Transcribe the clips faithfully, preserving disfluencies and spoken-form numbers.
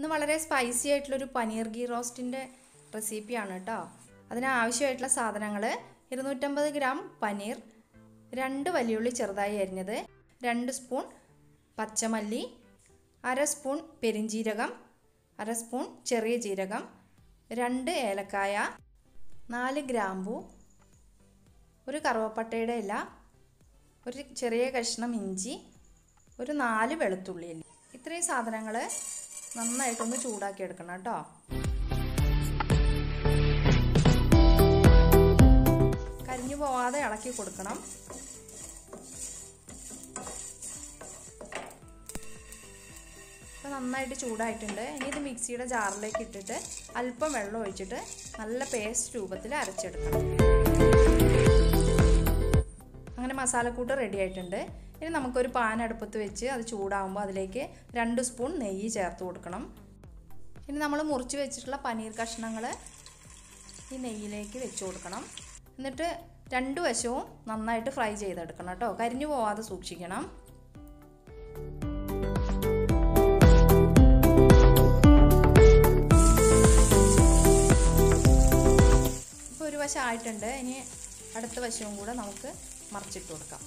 ഇന്ന് വളരെ സ്പൈസി ആയിട്ടുള്ളൊരു പനീർ ഗീ റോസ്റ്റിൻ്റെ റെസിപ്പിയാണ് കേട്ടോ. അതിനാവശ്യമായിട്ടുള്ള സാധനങ്ങൾ ഇരുന്നൂറ്റമ്പത് ഗ്രാം പനീർ, രണ്ട് വലിയുള്ളി ചെറുതായി അരിഞ്ഞത്, രണ്ട് സ്പൂൺ പച്ചമല്ലി, അര സ്പൂൺ പെരിഞ്ജീരകം, അര സ്പൂൺ ചെറിയ ജീരകം, രണ്ട് ഏലക്കായ, നാല് ഗ്രാമ്പൂ, ഒരു കറുവപ്പട്ടയുടെ ഇല, ഒരു ചെറിയ കഷ്ണം ഇഞ്ചി, ഒരു നാല് വെളുത്തുള്ളി. ഇത്രയും സാധനങ്ങൾ നന്നായിട്ടൊന്ന് ചൂടാക്കി എടുക്കണം കേട്ടോ. കരിഞ്ഞു പോവാതെ ഇളക്കി കൊടുക്കണം. അപ്പോൾ നന്നായിട്ട് ചൂടായിട്ടുണ്ട്. ഇനി ഇത് മിക്സിയുടെ ജാറിലേക്ക് ഇട്ടിട്ട് അല്പം വെള്ളം ഒഴിച്ചിട്ട് നല്ല പേസ്റ്റ് രൂപത്തിൽ അരച്ചെടുക്കണം. അങ്ങനെ മസാലക്കൂട്ട് റെഡി ആയിട്ടുണ്ട്. ഇനി നമുക്കൊരു പാൻ അടുപ്പത്ത് വെച്ച് അത് ചൂടാകുമ്പോൾ അതിലേക്ക് രണ്ട് സ്പൂൺ നെയ്യ് ചേർത്ത് കൊടുക്കണം. ഇനി നമ്മൾ മുറിച്ച് വെച്ചിട്ടുള്ള പനീർ കഷ്ണങ്ങൾ ഈ നെയ്യിലേക്ക് വെച്ച് കൊടുക്കണം. എന്നിട്ട് രണ്ട് വശവും നന്നായിട്ട് ഫ്രൈ ചെയ്തെടുക്കണം കേട്ടോ. കരിഞ്ഞു പോവാതെ സൂക്ഷിക്കണം. ഇപ്പോൾ ഒരു വശം ആയിട്ടുണ്ട്. ഇനി അടുത്ത വശവും കൂടെ നമുക്ക് മറിച്ചിട്ട് കൊടുക്കാം.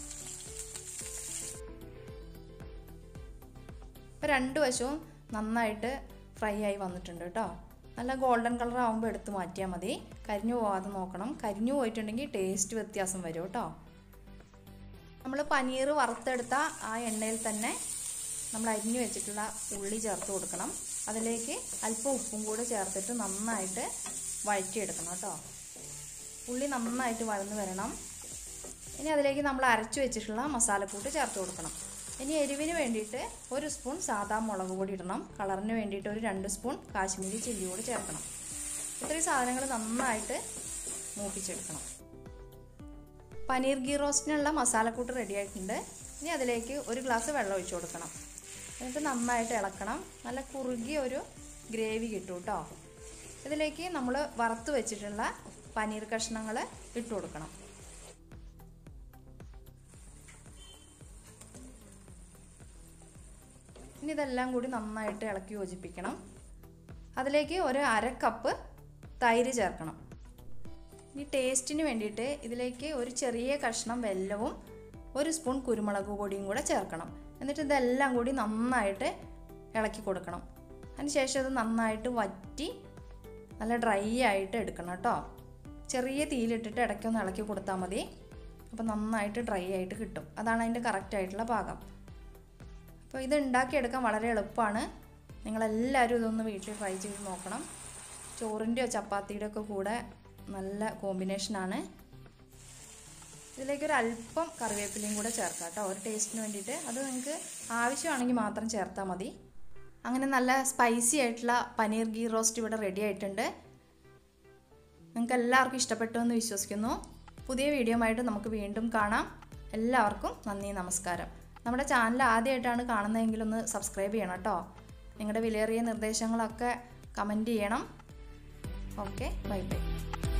ഇപ്പോൾ രണ്ട് വശവും നന്നായിട്ട് ഫ്രൈ ആയി വന്നിട്ടുണ്ട് കേട്ടോ. നല്ല ഗോൾഡൻ കളർ ആകുമ്പോൾ എടുത്ത് മാറ്റിയാൽ മതി. കരിഞ്ഞു പോകാതെ നോക്കണം. കരിഞ്ഞു പോയിട്ടുണ്ടെങ്കിൽ ടേസ്റ്റ് വ്യത്യാസം വരും കേട്ടോ. നമ്മൾ പനീർ വറുത്തെടുത്ത ആ എണ്ണയിൽ തന്നെ നമ്മൾ അരിഞ്ഞു വെച്ചിട്ടുള്ള ഉള്ളി ചേർത്ത് കൊടുക്കണം. അതിലേക്ക് അല്പം ഉപ്പും കൂടെ ചേർത്തിട്ട് നന്നായിട്ട് വഴറ്റിയെടുക്കണം കേട്ടോ. ഉള്ളി നന്നായിട്ട് വഴന്ന് വരണം. ഇനി അതിലേക്ക് നമ്മൾ അരച്ചു വെച്ചിട്ടുള്ള മസാലക്കൂട്ട് ചേർത്ത് കൊടുക്കണം. ഇനി എരിവിന് വേണ്ടിയിട്ട് ഒരു സ്പൂൺ സാദാ മുളക് പൊടി ഇടണം. കളറിന് വേണ്ടിയിട്ട് ഒരു രണ്ട് സ്പൂൺ കാശ്മീരി ചില്ലി കൂടി ചേർക്കണം. ഇത്രയും സാധനങ്ങൾ നന്നായിട്ട് മൂപ്പിച്ചെടുക്കണം. പനീർ ഗീ റോസ്റ്റിനുള്ള മസാലക്കൂട്ട് റെഡി ആയിട്ടുണ്ട്. ഇനി അതിലേക്ക് ഒരു ഗ്ലാസ് വെള്ളം ഒഴിച്ചു കൊടുക്കണം. എന്നിട്ട് നന്നായിട്ട് ഇളക്കണം. നല്ല കുറുകിയ ഒരു ഗ്രേവി കിട്ടും കേട്ടോ. ഇതിലേക്ക് നമ്മൾ വറുത്ത് വെച്ചിട്ടുള്ള പനീർ കഷ്ണങ്ങൾ ഇട്ട് കൊടുക്കണം. ഇനി ഇതെല്ലാം കൂടി നന്നായിട്ട് ഇളക്കി യോജിപ്പിക്കണം. അതിലേക്ക് ഒരു അര കപ്പ് തൈര് ചേർക്കണം. ഇനി ടേസ്റ്റിന് വേണ്ടിയിട്ട് ഇതിലേക്ക് ഒരു ചെറിയ കഷ്ണം വെല്ലവും ഒരു സ്പൂൺ കുരുമുളക് പൊടിയും കൂടെ ചേർക്കണം. എന്നിട്ട് ഇതെല്ലാം കൂടി നന്നായിട്ട് ഇളക്കി കൊടുക്കണം. അതിനുശേഷം ഇത് നന്നായിട്ട് വറ്റി നല്ല ഡ്രൈ ആയിട്ട് എടുക്കണം കേട്ടോ. ചെറിയ തീയിലിട്ടിട്ട് ഇടയ്ക്കൊന്ന് ഇളക്കി കൊടുത്താൽ മതി. അപ്പോൾ നന്നായിട്ട് ഡ്രൈ ആയിട്ട് കിട്ടും. അതാണ് അതിൻ്റെ കറക്റ്റായിട്ടുള്ള പാകം. അപ്പോൾ ഇത് ഉണ്ടാക്കിയെടുക്കാൻ വളരെ എളുപ്പമാണ്. നിങ്ങളെല്ലാവരും ഇതൊന്ന് വീട്ടിൽ ട്രൈ ചെയ്ത് നോക്കണം. ചോറിൻ്റെയോ ചപ്പാത്തിയുടെ ഒക്കെ കൂടെ നല്ല കോമ്പിനേഷനാണ്. ഇതിലേക്കൊരു അല്പം കറിവേപ്പിലയും കൂടെ ചേർക്കാം കേട്ടോ, ഒരു ടേസ്റ്റിന് വേണ്ടിയിട്ട്. അത് നിങ്ങൾക്ക് ആവശ്യമാണെങ്കിൽ മാത്രം ചേർത്താൽ മതി. അങ്ങനെ നല്ല സ്പൈസി ആയിട്ടുള്ള പനീർ ഗീ റോസ്റ്റ് ഇവിടെ റെഡി ആയിട്ടുണ്ട്. നിങ്ങൾക്ക് എല്ലാവർക്കും ഇഷ്ടപ്പെട്ടു എന്ന് വിശ്വസിക്കുന്നു. പുതിയ വീഡിയോ ആയിട്ട് നമുക്ക് വീണ്ടും കാണാം. എല്ലാവർക്കും നന്ദി, നമസ്കാരം. നമ്മുടെ ചാനൽ ആദ്യമായിട്ടാണ് കാണുന്നതെങ്കിൽ ഒന്ന് സബ്സ്ക്രൈബ് ചെയ്യണം കേട്ടോ. നിങ്ങളുടെ വിലയേറിയ നിർദ്ദേശങ്ങളൊക്കെ കമൻറ്റ് ചെയ്യണം. Okay, bye by.